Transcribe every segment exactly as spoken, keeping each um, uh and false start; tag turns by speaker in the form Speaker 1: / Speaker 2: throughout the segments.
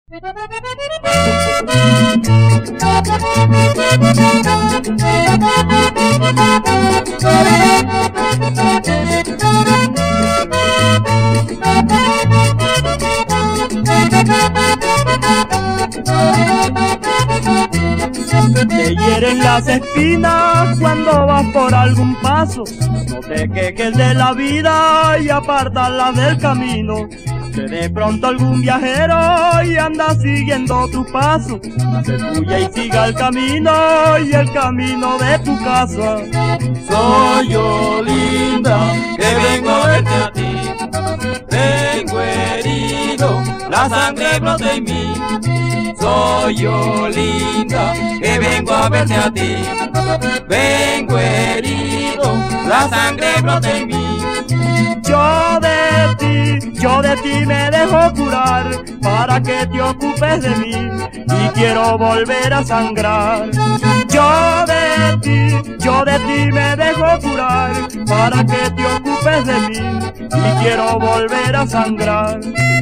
Speaker 1: Te hieren las espinas cuando vas por algún paso. No te quejes de la vida y apártala del camino. Que de pronto algún viajero y anda siguiendo tu paso. Se huya y siga el camino y el camino de tu casa.
Speaker 2: Soy yo, linda, que vengo a verte a ti. Vengo herido, la sangre brota en mí. Soy yo, linda, que vengo a verte a ti. Vengo herido, la sangre brota en mí.
Speaker 1: Yo de ti, yo de ti me dejo curar, para que te ocupes de mí, y quiero volver a sangrar. Yo de ti, yo de ti me dejo curar, para que te ocupes de mí, y quiero volver a sangrar.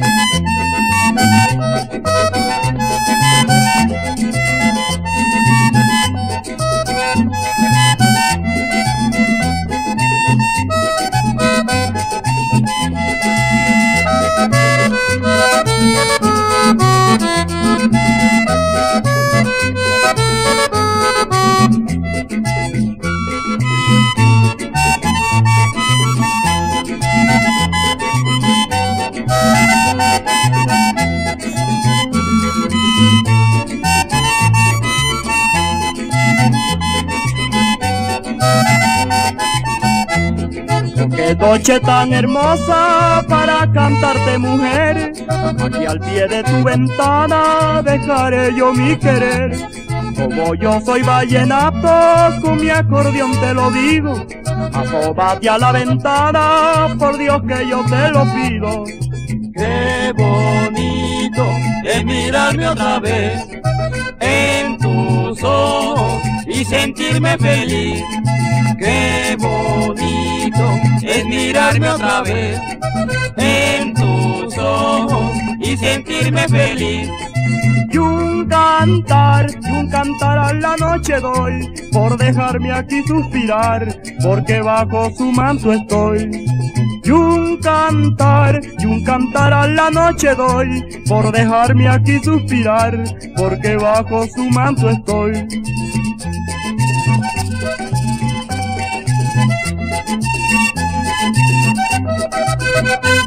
Speaker 1: Qué noche tan hermosa para cantarte, mujer. Aquí al pie de tu ventana dejaré yo mi querer. Como yo soy vallenato, con mi acordeón te lo digo. Asómate a la ventana, por Dios que yo te lo pido.
Speaker 2: Qué bonito es mirarme otra vez en tus ojos y sentirme feliz. Qué bonito es mirarme otra vez en tus ojos y sentirme feliz.
Speaker 1: Y un cantar, y un cantar a la noche doy, por dejarme aquí suspirar, porque bajo su manto estoy. Y un cantar, y un cantar a la noche doy, por dejarme aquí suspirar, porque bajo su manto estoy.
Speaker 2: Thank you.